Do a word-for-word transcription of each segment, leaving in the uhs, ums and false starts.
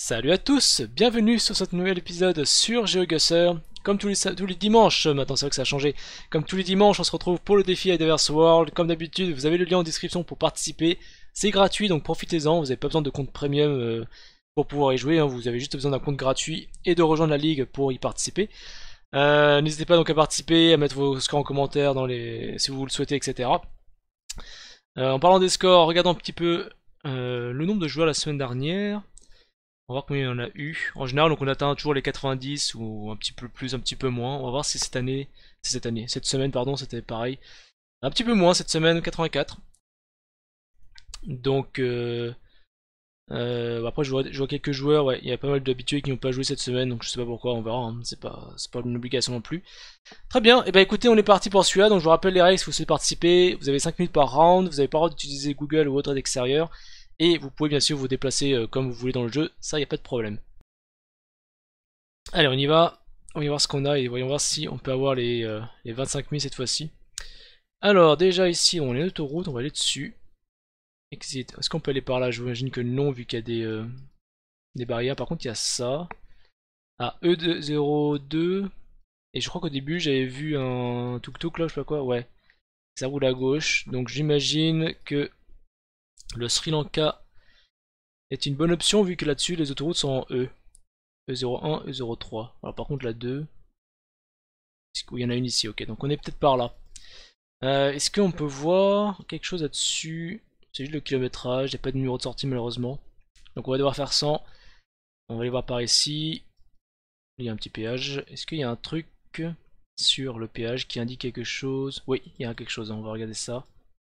Salut à tous, bienvenue sur ce nouvel épisode sur GeoGuessr. Comme tous les, tous les dimanches, maintenant c'est vrai que ça a changé, comme tous les dimanches on se retrouve pour le défi Diverse World. Comme d'habitude, vous avez le lien en description pour participer, c'est gratuit donc profitez-en, vous n'avez pas besoin de compte premium euh, pour pouvoir y jouer, hein. Vous avez juste besoin d'un compte gratuit et de rejoindre la ligue pour y participer. Euh, N'hésitez pas donc à participer, à mettre vos scores en commentaire dans les... si vous le souhaitez, et cetera. Euh, en parlant des scores, regardons un petit peu euh, le nombre de joueurs la semaine dernière. On va voir combien il y en a eu. En général, donc on atteint toujours les quatre-vingt-dix ou un petit peu plus, un petit peu moins. On va voir si cette année, c'est cette année, cette semaine, pardon, c'était pareil. Un petit peu moins cette semaine, quatre-vingt-quatre. Donc, euh, euh, après, je vois, je vois quelques joueurs, ouais, il y a pas mal d'habitués qui n'ont pas joué cette semaine, donc je sais pas pourquoi, on verra, hein. C'est pas, c'est pas une obligation non plus. Très bien, et eh ben écoutez, on est parti pour celui-là, donc je vous rappelle les règles si vous souhaitez participer. Vous avez cinq minutes par round, vous avez pas le droit d'utiliser Google ou autre aide extérieure. Et vous pouvez bien sûr vous déplacer euh, comme vous voulez dans le jeu, ça y a pas de problème. Allez, on y va. On va voir ce qu'on a et voyons voir si on peut avoir les, euh, les vingt-cinq mille cette fois-ci. Alors, déjà ici, on est en autoroute, on va aller dessus. Exit. Est-ce qu'on peut aller par là? J'imagine que non, vu qu'il y a des, euh, des barrières. Par contre, il y a ça. Ah, E zéro deux. Et je crois qu'au début, j'avais vu un tuk-tuk là, je sais pas quoi. Ouais, ça roule à gauche. Donc, j'imagine que le Sri Lanka est une bonne option, vu que là-dessus, les autoroutes sont en E. E zéro un, E zéro trois. Alors, par contre, la deux. Il y en a une ici, ok. Donc, on est peut-être par là. Euh, Est-ce qu'on peut voir quelque chose là-dessus? C'est juste le kilométrage, il n'y a pas de numéro de sortie malheureusement. Donc on va devoir faire cent. On va aller voir par ici. Il y a un petit péage. Est-ce qu'il y a un truc sur le péage qui indique quelque chose? Oui, il y a quelque chose, on va regarder ça.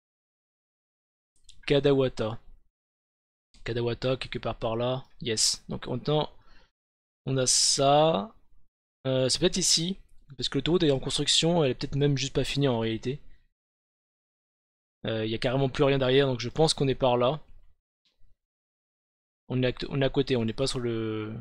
Kadawata. Kadawata, quelque part par là. Yes. Donc en temps, on a ça. Euh, c'est peut-être ici. Parce que l'autoroute est en construction, elle est peut-être même juste pas finie en réalité. Il euh, n'y a carrément plus rien derrière, donc je pense qu'on est par là. On est, à, on est à côté, on n'est pas sur le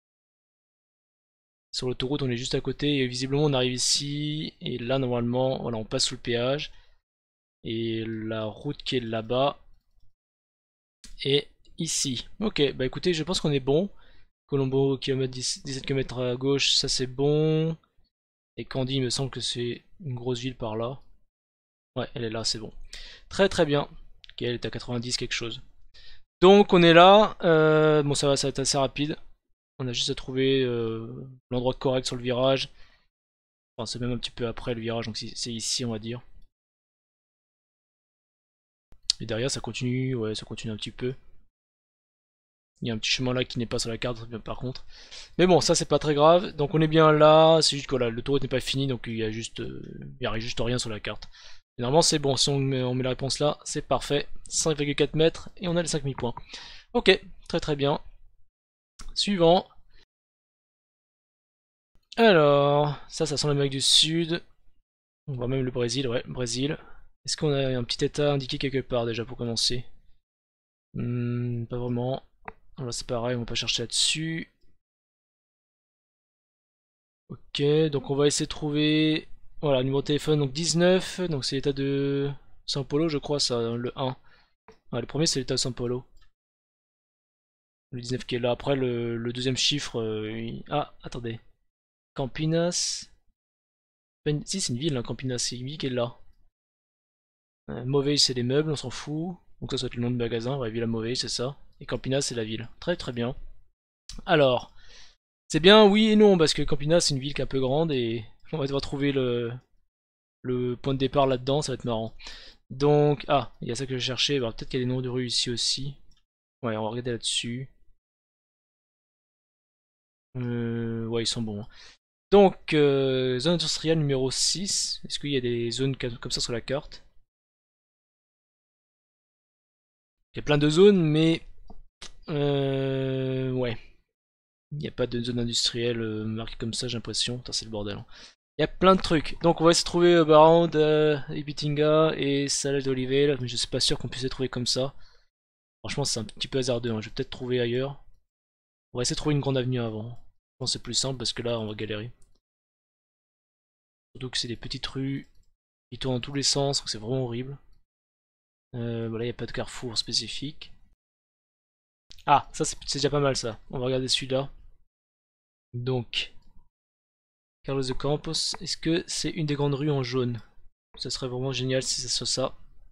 sur l'autoroute, on est juste à côté et visiblement on arrive ici et là normalement, voilà, on passe sous le péage et la route qui est là-bas est ici. Ok, bah écoutez, je pense qu'on est bon. Colombo, kilomètre dix-sept kilomètres à gauche, ça c'est bon. Et Candy, il me semble que c'est une grosse ville par là. Ouais, elle est là, c'est bon. Très très bien. Ok, elle est à quatre-vingt-dix quelque chose. Donc on est là. Euh, bon, ça va, ça va être assez rapide. On a juste à trouver euh, l'endroit correct sur le virage. Enfin, c'est même un petit peu après le virage, donc c'est ici, on va dire. Et derrière, ça continue, ouais, ça continue un petit peu. Il y a un petit chemin là qui n'est pas sur la carte, par contre. Mais bon, ça c'est pas très grave. Donc on est bien là, c'est juste que voilà, l'autoroute n'est pas fini, donc il y a juste, euh, il y a juste rien sur la carte. Et normalement c'est bon, si on met, on met la réponse là, c'est parfait. cinq virgule quatre mètres et on a les cinq mille points. Ok, très très bien. Suivant. Alors, ça, ça sent l'Amérique du Sud. On voit même le Brésil, ouais, Brésil. Est-ce qu'on a un petit état indiqué quelque part déjà pour commencer? hmm, Pas vraiment. Là c'est pareil, on va pas chercher là-dessus. Ok, donc on va essayer de trouver... Voilà, numéro de téléphone, donc dix-neuf, donc c'est l'état de São Paulo je crois, ça, le un. Ouais, le premier c'est l'état de São Paulo. Le dix-neuf qui est là, après le, le deuxième chiffre... Euh, il... Ah, attendez. Campinas... Ben... Si c'est une ville, hein, Campinas, c'est une ville qui est là. Euh, Mauvais c'est les meubles, on s'en fout. Donc ça, ça doit être le nom de magasin, ouais, Villa Mauvais, c'est ça. Et Campinas, c'est la ville. Très très bien. Alors, c'est bien oui et non, parce que Campinas, c'est une ville qui est un peu grande et on va devoir trouver le, le point de départ là-dedans, ça va être marrant. Donc, ah, il y a ça que je cherchais. Peut-être qu'il y a des noms de rues ici aussi. Ouais, on va regarder là-dessus. Euh, ouais, ils sont bons, hein. Donc, euh, zone industrielle numéro six. Est-ce qu'il y a des zones comme ça sur la carte? Il y a plein de zones, mais... Euh, ouais. Il n'y a pas de zone industrielle euh, marquée comme ça, j'ai l'impression. C'est le bordel, hein. Il y a plein de trucs. Donc on va essayer de trouver euh, Barand, euh, Ibitinga et Salles d'Oliveira, mais je suis pas sûr qu'on puisse les trouver comme ça. Franchement, c'est un petit peu hasardeux, hein. Je vais peut-être trouver ailleurs. On va essayer de trouver une grande avenue avant. Je pense que c'est plus simple parce que là, on va galérer. Surtout que c'est des petites rues qui tournent dans tous les sens, donc c'est vraiment horrible. Euh, voilà, il n'y a pas de carrefour spécifique. Ah, ça c'est déjà pas mal ça. On va regarder celui-là. Donc, Carlos de Campos, est-ce que c'est une des grandes rues en jaune? Ça serait vraiment génial si ça soit ça.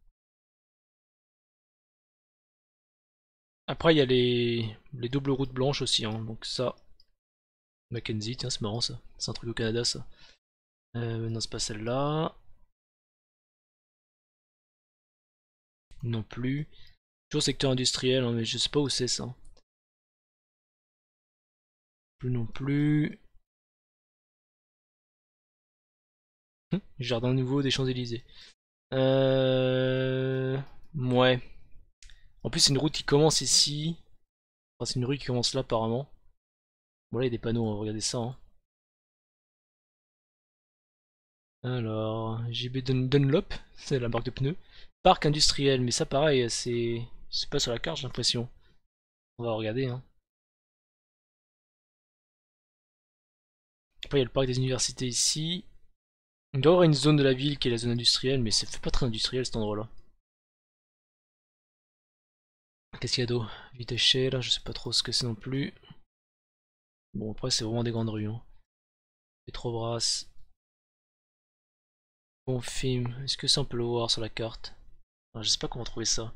Après, il y a les, les doubles routes blanches aussi, hein. Donc ça, Mackenzie, tiens, c'est marrant ça. C'est un truc au Canada ça. Euh, non, c'est pas celle-là. Non plus. Toujours secteur industriel, hein, mais je sais pas où c'est ça. Plus non plus. Hum, Jardin nouveau des Champs-Élysées. Euh... Ouais. En plus, c'est une route qui commence ici. Enfin, c'est une rue qui commence là apparemment. Bon, là, il y a des panneaux, on va regarder ça, hein. Alors, J B Dun- Dunlop, c'est la marque de pneus. Parc industriel, mais ça pareil, c'est c'est pas sur la carte, j'ai l'impression. On va regarder, hein. Après, il y a le parc des universités ici. Il doit y avoir une zone de la ville qui est la zone industrielle, mais ça fait pas très industriel cet endroit-là. Qu'est-ce qu'il y a d'autre? Vitechel, je sais pas trop ce que c'est non plus. Bon, après, c'est vraiment des grandes rues, hein. Petrobras. Bon film, est-ce que ça on peut le voir sur la carte? Ah, je sais pas comment trouver ça.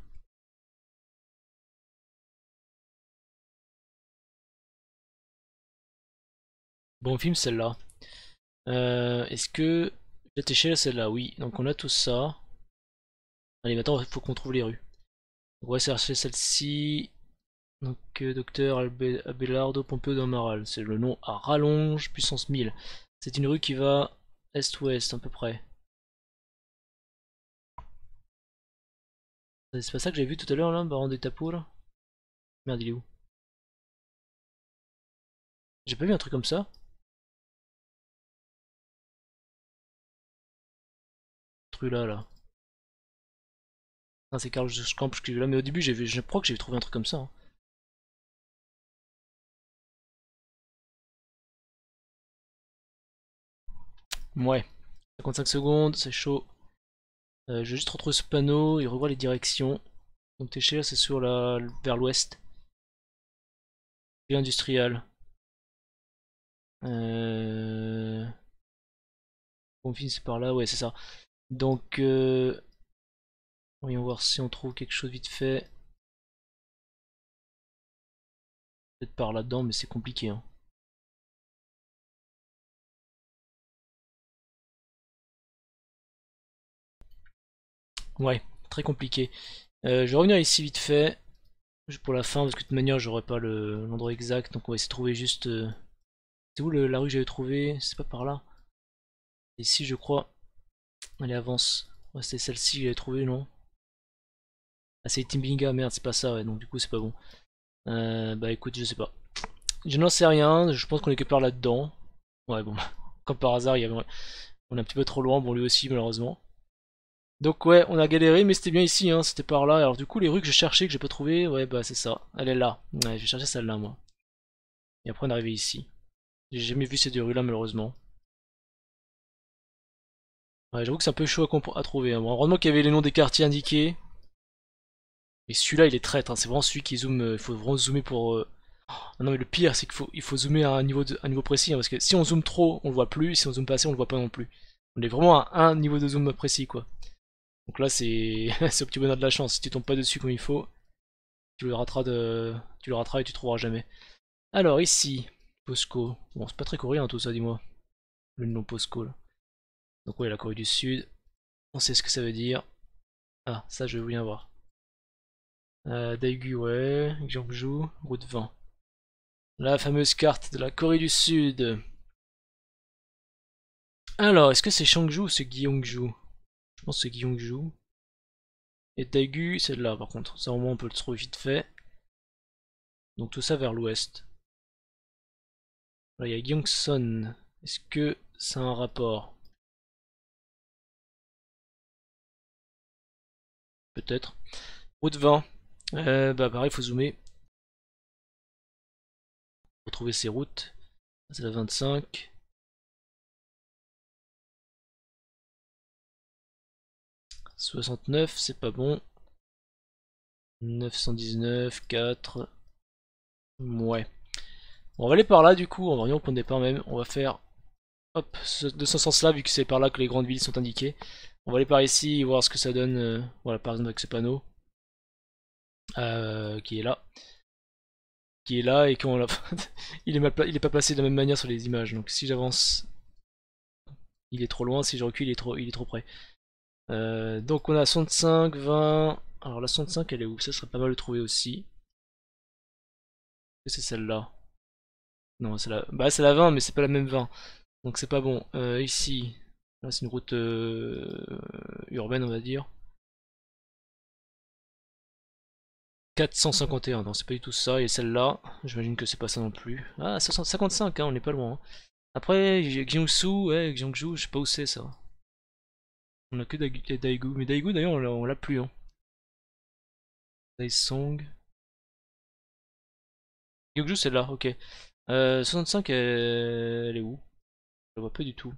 Bon film, celle-là. Euh, est-ce que Vitechel, celle-là? Oui, donc on a tout ça. Allez, maintenant il faut qu'on trouve les rues. On va chercher celle-ci. Donc, euh, docteur Albe- Abelardo Pompeo d'Amaral. C'est le nom à rallonge, puissance mille. C'est une rue qui va est-ouest, à peu près. C'est pas ça que j'ai vu tout à l'heure, là, Baron des Tapos, là? Merde, il est où? J'ai pas vu un truc comme ça? Ce truc là, là. Ah, c'est Karl Camp que j'ai vu là, mais au début, j'ai vu, je crois que j'ai trouvé un truc comme ça, hein. Ouais. cinquante-cinq secondes, c'est chaud. Euh, je vais juste retrouver ce panneau et revoir les directions. Donc, t'es chez là, c'est sur la, vers l'ouest. Et industriel. Euh... Bon, c'est par là, ouais, c'est ça. Donc, euh... voyons voir si on trouve quelque chose vite fait. Peut-être par là-dedans, mais c'est compliqué, hein. Ouais, très compliqué. Euh, je vais revenir ici vite fait, juste pour la fin, parce que de toute manière, j'aurai pas l'endroit exact. Donc, on va essayer de trouver juste. euh, C'est où le- la rue que j'avais trouvée? C'est pas par là. Ici, je crois. Allez, avance. Ouais, c'était celle-ci que j'avais trouvée, non? Ah, c'est Timbinga, merde, c'est pas ça, ouais, donc du coup, c'est pas bon. Euh, bah écoute, je sais pas. Je n'en sais rien, je pense qu'on est quelque part là-dedans. Ouais, bon, comme par hasard, il y avait... on est un petit peu trop loin, bon, lui aussi, malheureusement. Donc ouais, on a galéré, mais c'était bien ici, hein, c'était par là. Alors du coup, les rues que je cherchais, que j'ai pas trouvé, ouais, bah c'est ça. Elle est là. Ouais, j'ai cherché celle-là, moi. Et après, on est arrivé ici. J'ai jamais vu ces deux rues-là, malheureusement. Ouais, j'avoue que c'est un peu chaud à, à trouver, hein. Bon, heureusement qu'il y avait les noms des quartiers indiqués. Et celui-là, il est traître, hein. C'est vraiment celui qui zoome. euh, Il faut vraiment zoomer pour... euh, Ah non, mais le pire, c'est qu'il faut, il faut zoomer à un niveau, de, un niveau précis, hein, parce que si on zoome trop, on le voit plus. Si on zoome pas assez, on le voit pas non plus. On est vraiment à un niveau de zoom précis, quoi. Donc là, c'est c'est au petit bonheur de la chance. Si tu tombes pas dessus comme il faut, tu le rateras, de... tu le rateras et tu trouveras jamais. Alors ici, Posco. Bon, c'est pas très coréen tout ça, dis-moi. Le nom Posco, là. Donc ouais, la Corée du Sud. On sait ce que ça veut dire. Ah, ça, je veux bien voir. Euh, Daegu, ouais. Gyeongju, route vingt. La fameuse carte de la Corée du Sud. Alors, est-ce que c'est Changju ou c'est Gyeongju? Je pense que c'est Gyeongju. Et Daegu, c'est là par contre. Ça, au moins, on peut le trouver vite fait. Donc, tout ça vers l'ouest. Là, il y a Gyeongson. Est-ce que ça a un rapport? Peut-être. Route vingt. Euh, bah, pareil, il faut zoomer. Pour trouver ces routes. C'est la vingt-cinq. soixante-neuf, c'est pas bon. neuf cent dix-neuf, quatre. Ouais. Bon, on va aller par là du coup, on va revenir au point de départ même. On va faire hop, ce, de ce sens-là, vu que c'est par là que les grandes villes sont indiquées. On va aller par ici et voir ce que ça donne. Euh, voilà, par exemple avec ce panneau euh, qui est là. Qui est là et qu'on l'a. il, est mal il est pas placé de la même manière sur les images. Donc si j'avance, il est trop loin. Si je recule, il est trop, il est trop près. Euh, donc on a soixante-cinq, vingt. Alors la soixante-cinq, elle est où? Ça serait pas mal de trouver aussi. C'est celle-là. Non, c'est la... Bah, c'est la vingt, mais c'est pas la même vingt. Donc c'est pas bon. Euh, ici, là c'est une route euh, urbaine, on va dire. quatre cent cinquante et un, non, c'est pas du tout ça. Et celle-là, j'imagine que c'est pas ça non plus. Ah, cinquante-cinq, hein, on est pas loin. Hein. Après, Gyeongsu, ouais, Gyeongju, je sais pas où c'est ça. On a que Daegu, mais Daegu d'ailleurs on l'a plus. Hein. Daesong. Gyeongju c'est là, ok. Euh, soixante-cinq, elle, elle est où? Je la vois pas du tout.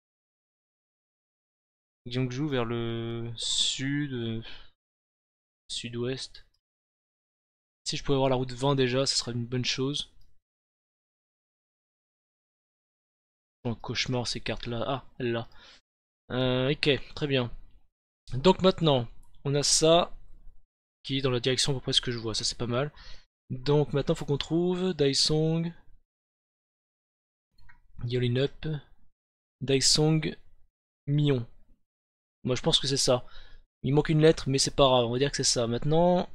Gyeongju vers le sud, euh, sud-ouest. Si je pouvais avoir la route vingt déjà, ça serait une bonne chose. Un cauchemar ces cartes là. Ah, elle là. Euh, ok, très bien. Donc maintenant, on a ça qui est dans la direction à peu près ce que je vois, ça c'est pas mal. Donc maintenant il faut qu'on trouve Daesong, Yolinup, Daesong, Mion. Moi je pense que c'est ça. Il manque une lettre mais c'est pas grave, on va dire que c'est ça. Maintenant,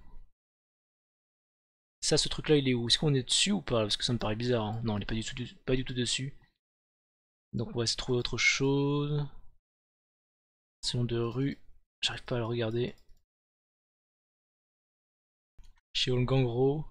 ça ce truc là il est où? Est-ce qu'on est dessus ou pas? Parce que ça me paraît bizarre. Hein. Non, il est pas du tout, pas du tout dessus. Donc on va essayer de trouver autre chose. Ce nom de rue, j'arrive pas à le regarder. Chez Olgangro.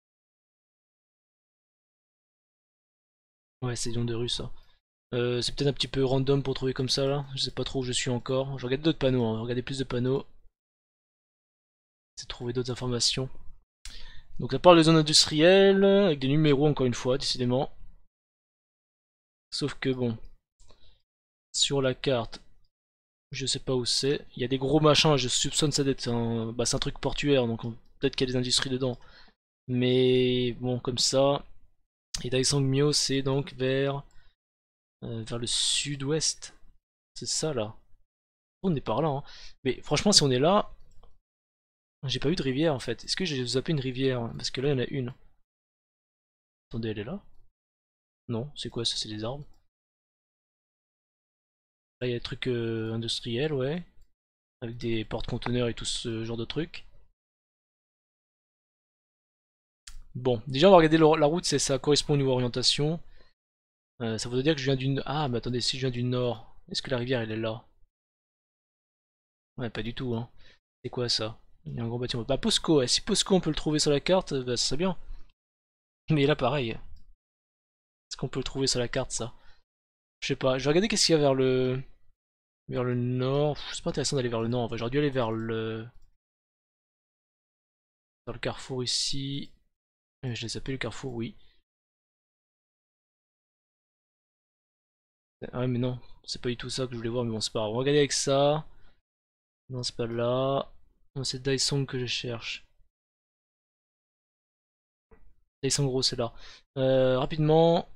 Ouais, c'est le nom de rue ça. Euh, c'est peut-être un petit peu random pour trouver comme ça là. Je sais pas trop où je suis encore. Je regarde d'autres panneaux, hein. Regardez plus de panneaux. C'est de trouver d'autres informations. Donc ça parle de zones industrielles, avec des numéros encore une fois, décidément. Sauf que bon, sur la carte, je sais pas où c'est. Il y a des gros machins, je soupçonne ça d'être un... Bah c'est un truc portuaire, donc peut-être qu'il y a des industries dedans. Mais bon, comme ça. Et Daisangmyo, c'est donc vers, euh, vers le sud-ouest. C'est ça là. On est par là. Hein. Mais franchement, si on est là, j'ai pas eu de rivière en fait. Est-ce que j'ai zappé une rivière? Parce que là, il y en a une. Attendez, elle est là? Non, c'est quoi ça? C'est des arbres. Là, il y a des trucs euh, industriels, ouais. Avec des porte-conteneurs et tout ce genre de trucs. Bon, déjà, on va regarder le- la route, c'est ça correspond au niveau orientation. Euh, ça veut dire que je viens du... Ah, mais attendez, si je viens du nord, est-ce que la rivière, elle est là? Ouais, pas du tout, hein. C'est quoi ça? Il y a un gros bâtiment. Bah, Posco, ouais. Si Posco, on peut le trouver sur la carte, bah, ça serait bien. Mais là, pareil. Est-ce qu'on peut le trouver sur la carte, ça? Je sais pas. Je vais regarder qu'est-ce qu'il y a vers le... Vers le nord. C'est pas intéressant d'aller vers le nord. En fait, j'aurais dû aller vers le... Vers le carrefour ici. Euh, Je l'ai appelé le carrefour, oui. Ah ouais, mais non. C'est pas du tout ça que je voulais voir, mais bon, c'est pas grave. On va regarder avec ça. Non, c'est pas là. Non, c'est Daesong que je cherche. Daesong gros, c'est là. Euh, rapidement.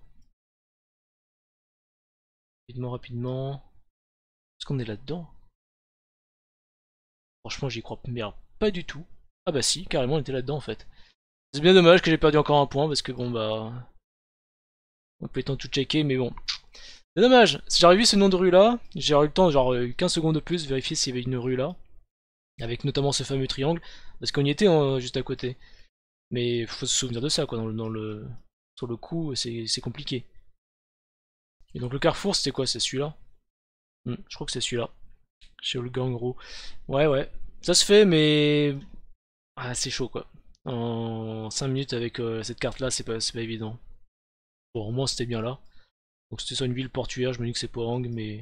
Rapidement, rapidement. Est-ce qu'on est là-dedans? Franchement, j'y crois mais alors, pas du tout. Ah bah si, carrément, on était là-dedans en fait. C'est bien dommage que j'ai perdu encore un point parce que bon bah... On peut être tout checker, mais bon. C'est dommage. Si j'avais vu ce nom de rue là, j'aurais eu le temps, genre euh, quinze secondes de plus, vérifier s'il y avait une rue là. Avec notamment ce fameux triangle. Parce qu'on y était hein, juste à côté. Mais faut se souvenir de ça quoi, dans le, dans le... Sur le coup, c'est compliqué. Et donc le carrefour, c'était quoi? C'est celui-là? Hmm, je crois que c'est celui-là. Chez Olga en gros. Ouais ouais. Ça se fait, mais... Ah, c'est chaud quoi. En cinq minutes avec euh, cette carte là, c'est pas, pas évident. Bon, au moins c'était bien là. Donc c'était sur une ville portuaire, je me dis que c'est Pohang, mais...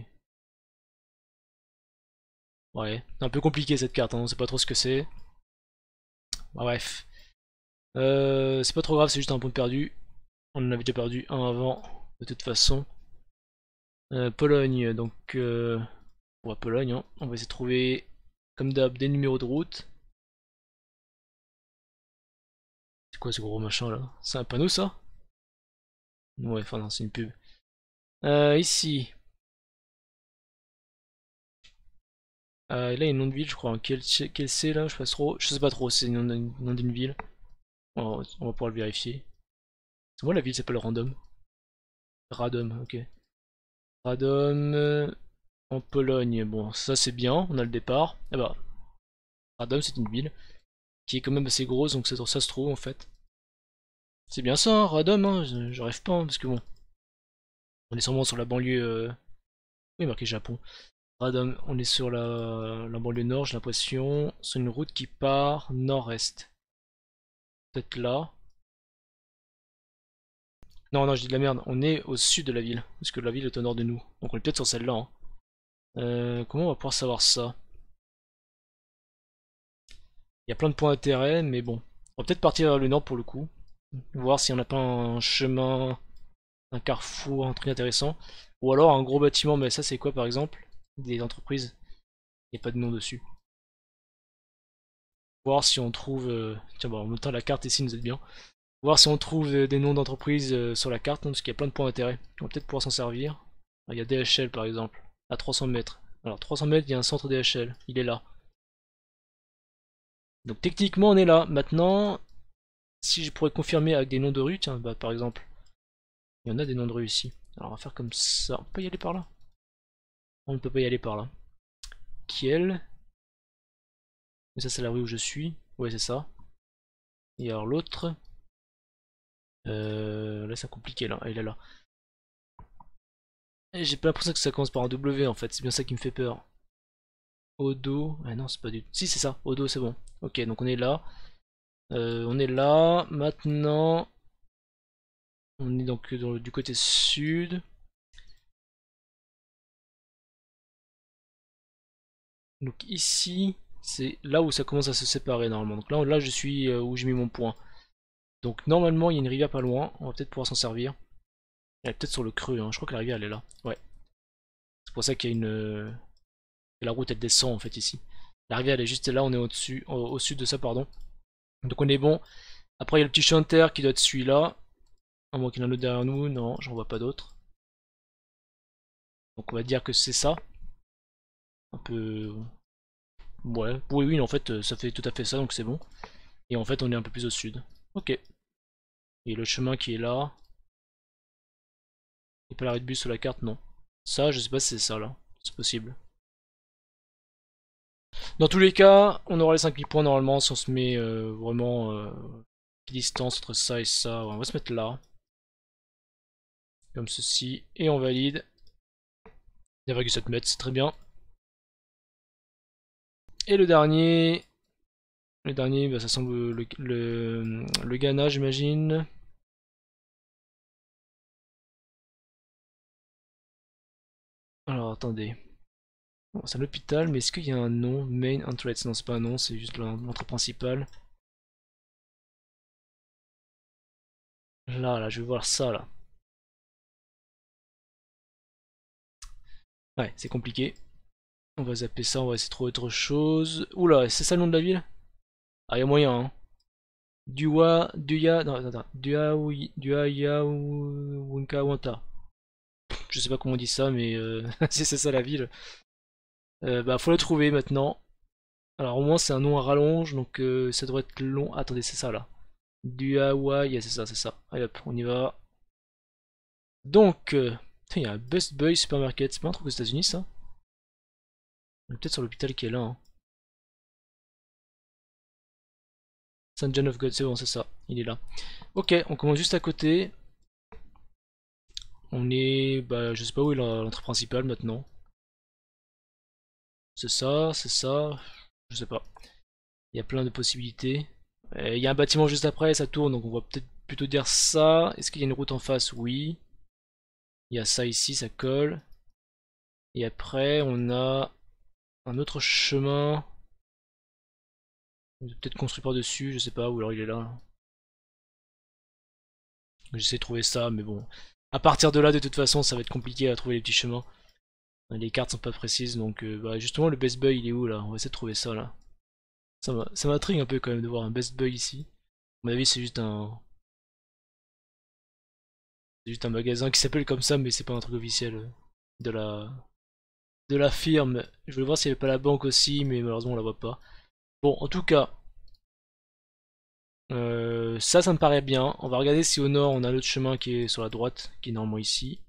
Ouais, c'est un peu compliqué cette carte, hein, on sait pas trop ce que c'est. Bah, bref. Euh, c'est pas trop grave, c'est juste un point perdu. On en avait déjà perdu un avant, de toute façon. Euh, Pologne, donc... Euh... On va Pologne, hein. On va essayer de trouver, comme d'hab, des numéros de route. C'est quoi ce gros machin là? C'est un panneau ça? Ouais, enfin non, c'est une pub. Euh, ici. Euh, là il y a une nom de ville je crois. Hein. Quel, quel c'est là? Je sais pas trop. Je sais pas trop, c'est le nom d'une ville. On va, on va pouvoir le vérifier. C'est moi la ville s'appelle Random. Radom, ok. Radom euh, en Pologne. Bon, ça c'est bien, on a le départ. Ah bah, Radom c'est une ville qui est quand même assez grosse, donc ça, ça se trouve en fait. C'est bien ça, hein, Radom, hein, je, je rêve pas, hein, parce que bon, on est sûrement sur la banlieue. Euh... Oui, marqué Japon. Radom, on est sur la, la banlieue nord, j'ai l'impression. C'est une route qui part nord-est. Peut-être là. Non, non, je dis de la merde, on est au sud de la ville, parce que la ville est au nord de nous. Donc on est peut-être sur celle-là. Hein. Euh, comment on va pouvoir savoir ça? Il y a plein de points d'intérêt, mais bon. On va peut-être partir vers le nord pour le coup. Voir s'il n'y en a pas un chemin, un carrefour, un truc intéressant. Ou alors un gros bâtiment, mais ça c'est quoi par exemple? Des entreprises. Il n'y a pas de nom dessus. Voir si on trouve... euh, Tiens, bon, en même temps la carte ici nous aide bien. Voir si on trouve euh, des noms d'entreprises euh, sur la carte, hein, parce qu'il y a plein de points d'intérêt. On va peut-être pouvoir s'en servir. Ah, il y a D H L par exemple, à trois cents mètres. Alors trois cents mètres, il y a un centre D H L. Il est là. Donc techniquement on est là. Maintenant, si je pourrais confirmer avec des noms de rue, tiens, bah par exemple, il y en a des noms de rue ici. Alors on va faire comme ça. On peut y aller par là? On ne peut pas y aller par là. Kiel. Mais ça c'est la rue où je suis. Ouais c'est ça. Et alors l'autre. Euh, là c'est compliqué là. Il est là. J'ai pas l'impression que ça commence par un W en fait. C'est bien ça qui me fait peur. Odo. Ah non c'est pas du tout. Si c'est ça. Odo c'est bon. Ok donc on est là. Euh, on est là. Maintenant. On est donc dans, du côté sud. Donc ici, c'est là où ça commence à se séparer normalement. Donc là, là je suis euh, où j'ai mis mon point. Donc normalement, il y a une rivière pas loin. On va peut-être pouvoir s'en servir. Elle est peut-être sur le creux. Hein. Je crois que la rivière, elle est là. Ouais. C'est pour ça qu'il y a une... euh, la route, elle descend en fait ici. La rivière, elle est juste là. On est au-dessus, au, au sud de ça, pardon. Donc on est bon. Après, il y a le petit champ de terre qui doit être celui-là. À moins qu'il y en ait un autre derrière nous. Non, j'en vois pas d'autres. Donc on va dire que c'est ça. Un peu... Ouais. Oui, oui, en fait, ça fait tout à fait ça, donc c'est bon. Et en fait, on est un peu plus au sud. Ok. Et le chemin qui est là. Il n'y a pas l'arrêt de bus sur la carte, non. Ça, je sais pas si c'est ça là. C'est possible. Dans tous les cas, on aura les cinq mille points normalement si on se met euh, vraiment euh, distance entre ça et ça. Ouais, on va se mettre là. Comme ceci. Et on valide. un virgule sept mètres, c'est très bien. Et le dernier. Le dernier, bah, ça semble le, le, le Ghana, j'imagine. Alors attendez. Bon, c'est un hôpital, mais est-ce qu'il y a un nom? Main Entrance? Non, c'est pas un nom, c'est juste l'entrée principale. Là, là, je vais voir ça là. Ouais, c'est compliqué. On va zapper ça, on va essayer de trouver autre chose. Oula, c'est ça le nom de la ville? Ah, il y a moyen, hein. Dua, Duya, non, attends, attends. Dua, Dua, Wunka, je sais pas comment on dit ça, mais euh, si c'est ça la ville. Euh, bah, faut la trouver maintenant. Alors, au moins, c'est un nom à rallonge, donc euh, ça devrait être long. Ah, attendez, c'est ça là. Duawa, yeah, c'est ça, c'est ça. Allez hop, on y va. Donc, euh, il y a un Best Buy Supermarket, c'est pas un truc aux États-Unis ça? On est peut-être sur l'hôpital qui est là. Hein. Saint John of God, c'est bon, c'est ça, il est là. Ok, on commence juste à côté. On est, bah, je sais pas où est l'entrée principale maintenant. C'est ça, c'est ça, je sais pas. Il y a plein de possibilités. Euh, Il y a un bâtiment juste après, ça tourne, donc on va peut-être plutôt dire ça. Est-ce qu'il y a une route en face? Oui. Il y a ça ici, ça colle. Et après, on a un autre chemin. Peut-être construit par-dessus, je sais pas, ou alors il est là. J'essaie de trouver ça, mais bon. À partir de là, de toute façon, ça va être compliqué à trouver les petits chemins. Les cartes sont pas précises, donc euh, bah, justement, le Best Buy, il est où là? On va essayer de trouver ça là. Ça m'intrigue un peu quand même de voir un Best Buy ici. mon avis, c'est juste un... C'est juste un magasin qui s'appelle comme ça, mais c'est pas un truc officiel euh, de la... de la firme. Je voulais voir s'il n'y avait pas la banque aussi, mais malheureusement on la voit pas. Bon, en tout cas, euh, ça, ça me paraît bien. On va regarder si au nord on a un autre chemin qui est sur la droite, qui est normalement ici.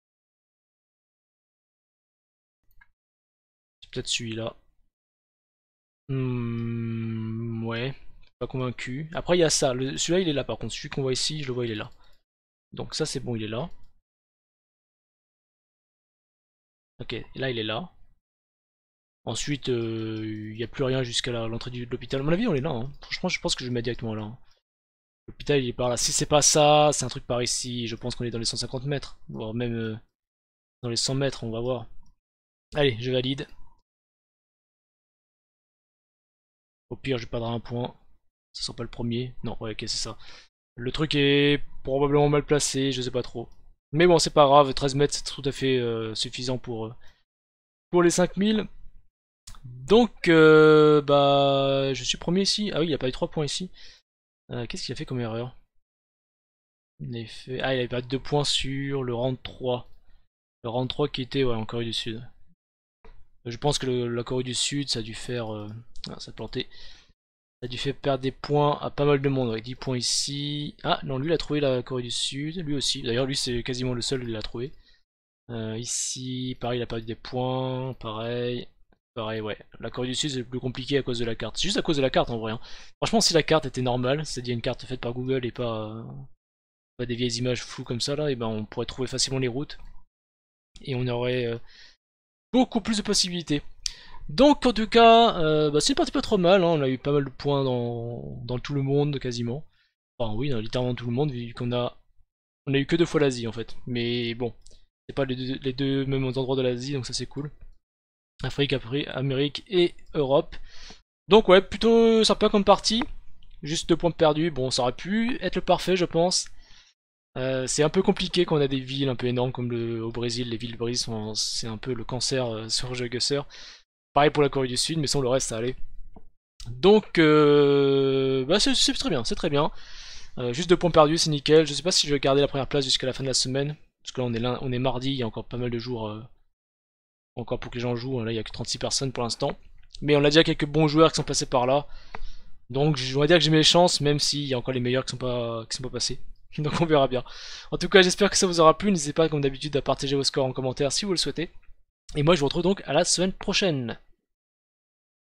C'est peut-être celui-là. Hmm, ouais, pas convaincu. Après il y a ça, celui-là il est là par contre, celui qu'on voit ici, je le vois il est là. Donc ça c'est bon, il est là. Ok, et là il est là. Ensuite, euh, il n'y a plus rien jusqu'à l'entrée de l'hôpital. À mon avis, on est là. Hein. Franchement, je pense que je vais mettre directement là. Hein. L'hôpital, il est par là. Si c'est pas ça, c'est un truc par ici. Je pense qu'on est dans les cent cinquante mètres. Voire même euh, dans les cent mètres, on va voir. Allez, je valide. Au pire, je perdrai un point. Ça sera pas le premier. Non, ouais, ok, c'est ça. Le truc est probablement mal placé, je sais pas trop. Mais bon, c'est pas grave. treize mètres, c'est tout à fait euh, suffisant pour, euh, pour les cinq mille. Donc, euh, bah, je suis premier ici. Ah oui, il a pas eu trois points ici. Euh, Qu'est-ce qu'il a fait comme erreur? Il avait fait... Ah, il avait perdu deux points sur le round trois. Le round trois qui était ouais, en Corée du Sud. Je pense que le, la Corée du Sud, ça a dû faire... Euh... Ah, ça a planté. Ça a dû faire perdre des points à pas mal de monde. Ouais, dix points ici. Ah, non, lui, il a trouvé la Corée du Sud. Lui aussi. D'ailleurs, lui, c'est quasiment le seul qui l'a trouvé. Euh, ici, pareil, il a perdu des points. Pareil. Pareil, ouais. La Corée du Sud, c'est le plus compliqué à cause de la carte. C'est juste à cause de la carte, en vrai. Hein. Franchement, si la carte était normale, c'est-à-dire une carte faite par Google et pas... Euh... pas des vieilles images floues comme ça là, et ben on pourrait trouver facilement les routes et on aurait euh, beaucoup plus de possibilités. Donc en tout cas, euh, bah, c'est parti pas trop mal, hein. On a eu pas mal de points dans, dans tout le monde quasiment. Enfin oui, dans littéralement tout le monde, vu qu'on a on a eu que deux fois l'Asie en fait. Mais bon, c'est pas les deux, les deux mêmes endroits de l'Asie, donc ça c'est cool. Afrique, Amérique et Europe. Donc ouais, plutôt sympa comme partie. Juste deux points perdus, bon ça aurait pu être le parfait je pense. Euh, c'est un peu compliqué quand on a des villes un peu énormes comme le, au Brésil. Les villes du Brésil sont c'est un peu le cancer euh, sur GeoGuessr. Pareil pour la Corée du Sud, mais sans le reste ça allait. Donc euh, bah c'est très bien, c'est très bien. Euh, juste deux points perdus, c'est nickel. Je sais pas si je vais garder la première place jusqu'à la fin de la semaine. Parce que là on est, là, on est mardi, il y a encore pas mal de jours euh, encore pour que les gens jouent. Là il y a que trente-six personnes pour l'instant. Mais on a déjà quelques bons joueurs qui sont passés par là. Donc je vais dire que j'ai mes chances, même s'il y a encore les meilleurs qui sont pas, qui sont pas passés. Donc on verra bien. En tout cas, j'espère que ça vous aura plu. N'hésitez pas, comme d'habitude, à partager vos scores en commentaire si vous le souhaitez. Et moi, je vous retrouve donc à la semaine prochaine.